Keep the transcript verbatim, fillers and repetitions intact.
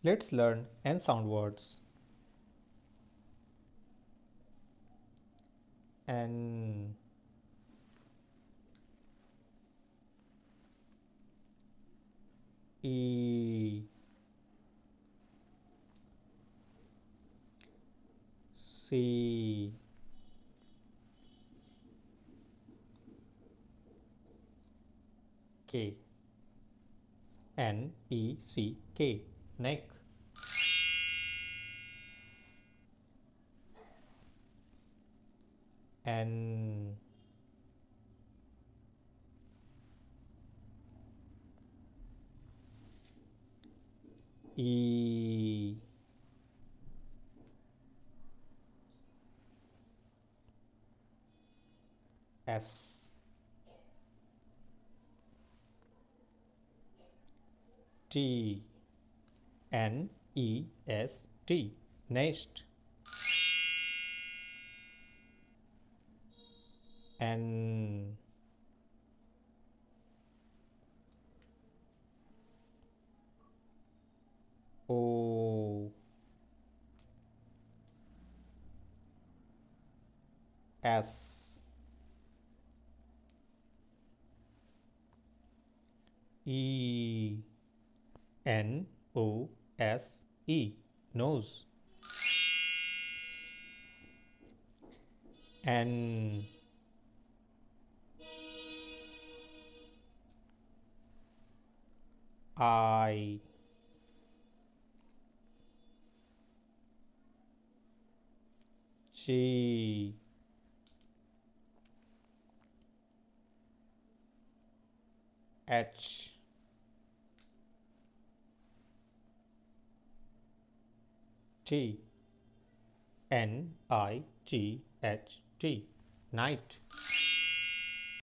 Let's learn N sound words. N, E, C, K. N, E, C, K. Neck. N, E, S, T, N, E, S, T. Nest. N, O, S, E, N, O, S, E. Nose. N, I, G, H, T. N, I, G, H, T. Night.